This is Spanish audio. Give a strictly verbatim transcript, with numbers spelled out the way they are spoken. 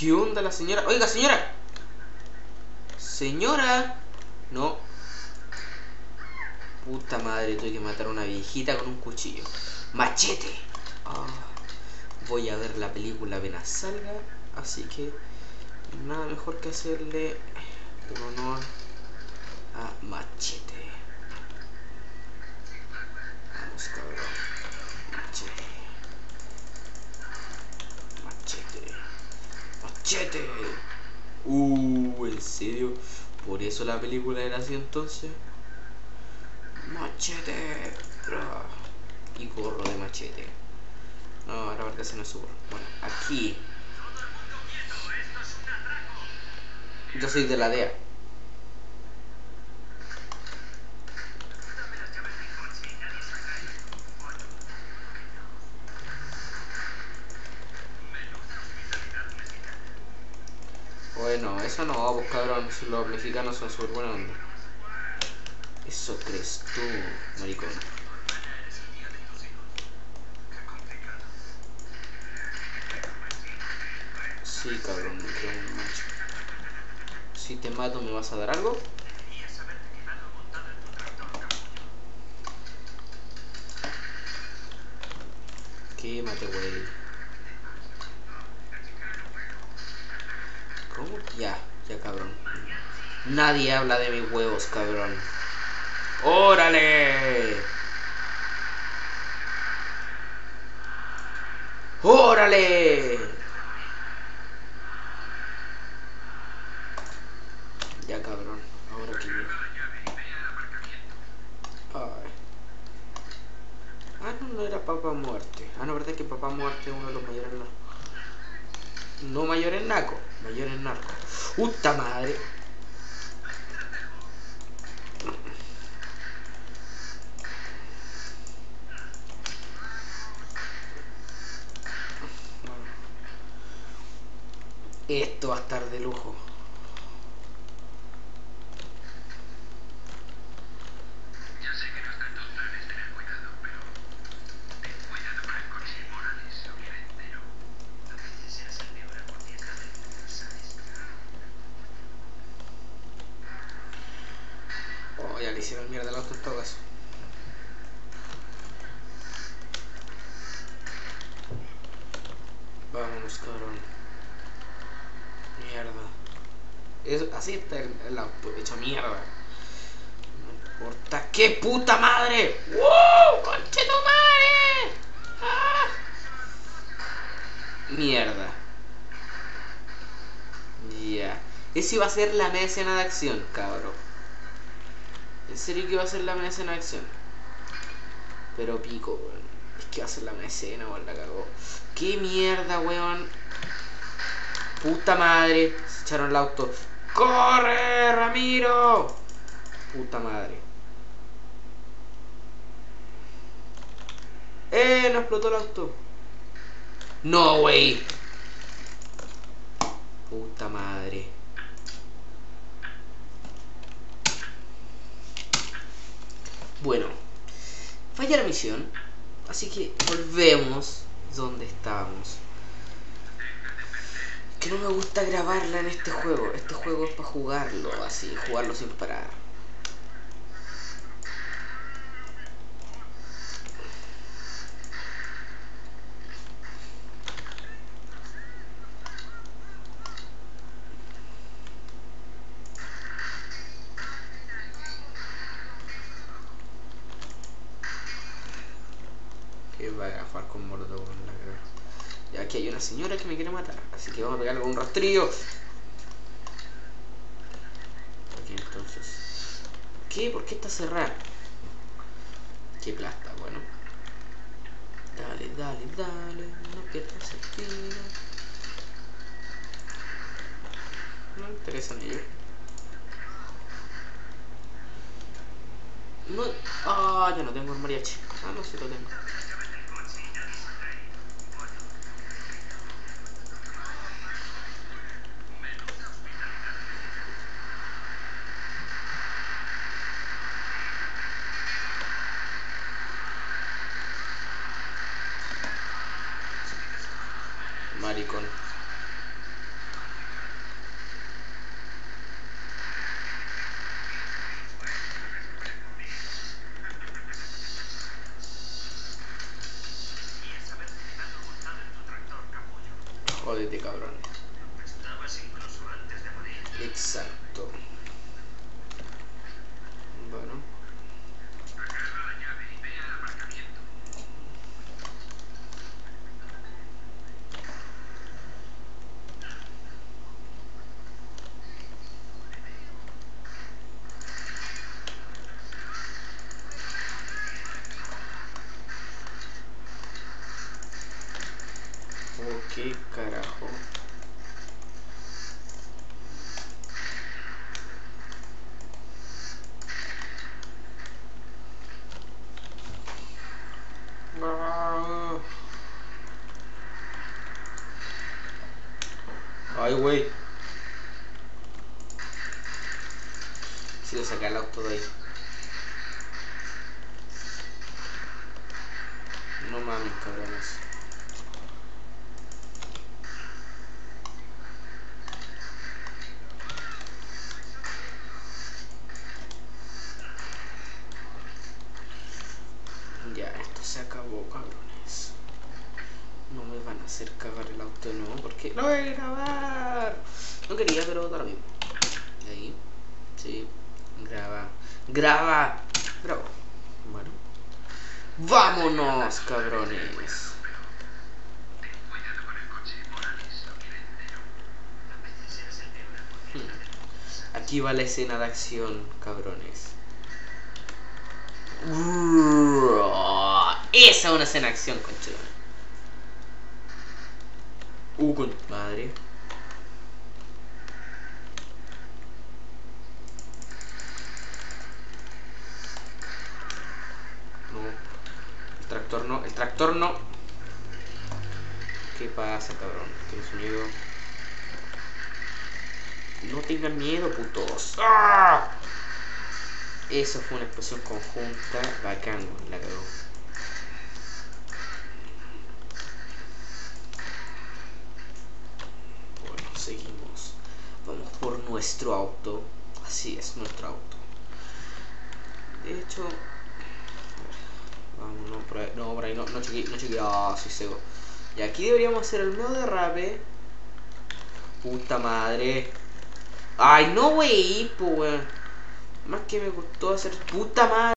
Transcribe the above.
¿Qué onda la señora? Oiga, señora. Señora. No. Puta madre, tuve que matar a una viejita con un cuchillo. Machete. Oh, voy a ver la película apenas salga. Así que nada mejor que hacerle un honor a Machete. Vamos, cabrón. Machete. Machete. Machete. Uh, ¿en serio? ¿Por eso la película era así entonces? Machete. Y gorro de machete. No, la verdad se me subo. Bueno, aquí. Yo soy de la D E A. Bueno, eso no, pues cabrón, si los mexicanos son súper buena onda. Eso crees tú, maricón. Sí, cabrón, me creo un macho. Si te mato, ¿me vas a dar algo? Quémate, güey. ¿Cómo? Ya, ya, cabrón. Nadie habla de mis huevos, cabrón. ¡Órale! ¡Órale! Ya, cabrón. Ahora que yo. Ay. Ah, no, no era Papá Muerte. Ah, no, verdad que Papá Muerte es uno de los mayores narcos. No mayores narcos, mayores narcos. ¡Puta madre! Esto va a estar de lujo. Oh, ya le hicieron mierda al auto en todo caso. Vámonos, cabrón. Mierda. Es, así está el, el auto, hecho mierda. No importa. ¡Qué puta madre! ¡Wow! ¡Conche tu madre! ¡Ah! Mierda. Ya. Yeah. Esa iba a ser la media escena de acción, cabrón. En serio que iba a ser la media escena de acción. Pero pico, weón. Es que va a ser la media escena, weón, la cagó. ¡Qué mierda, weón! Puta madre. Se echaron el auto. ¡Corre, Ramiro! Puta madre. ¡Eh! No explotó el auto. No, wey. Puta madre. Bueno, falla la misión. Así que volvemos donde estábamos. Que no me gusta grabarla en este juego. Este juego es para jugarlo así, jugarlo sin parar. Que vaya a jugar con Molotov con la cara. Y aquí hay una señora que me quiere matar. Así que vamos a pegarle con un rastrillo. Ok, entonces. ¿Qué? ¿Por qué está cerrada? Qué plasta, bueno. Dale, dale, dale. No pierdas el tiro. No me interesan ellos. No. Ah, ya no tengo el mariachi. Ah, no, sí lo tengo. Maricón. muérete, cabrón. Exacto. Bueno. Ok, carajo. Ay, güey. Si le saqué el auto de ahí. No mames, cabrones. Ya, esto se acabó, cabrones. No me van a hacer cagar el auto de nuevo porque lo voy a grabar. No quería, pero da lo mismo. Ahí. Sí. Graba. Graba. Graba. Bueno. ¡Vámonos, cabrones! Hmm. Aquí va la escena de acción, cabrones. Esa es una escena de acción, conchero. Uh, con madre. No. El tractor no. El tractor no. ¿Qué pasa, cabrón? ¿Tienes miedo? No tengan miedo, putos. ¡Ah! Eso fue una explosión conjunta. Bacán, la cagó. Bueno, seguimos. Vamos por nuestro auto. Así es, nuestro auto. De hecho... Vamos, no, por ahí no, por ahí no, no chequeé, no chequeé. Ah, soy ciego. Y aquí deberíamos hacer el modo de derrape. Puta madre. Ay, no, wey, pues, weón. Más que me costó hacer puta madre.